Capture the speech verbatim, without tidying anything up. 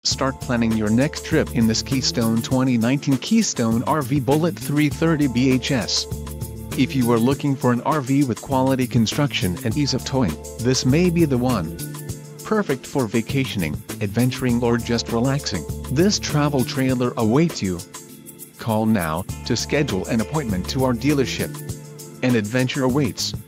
Start planning your next trip in this Keystone twenty nineteen Keystone R V Bullet three thirty B H S. If you are looking for an R V with quality construction and ease of towing, this may be the one. Perfect for vacationing, adventuring or just relaxing, this travel trailer awaits you. Call now to schedule an appointment to our dealership. An adventure awaits.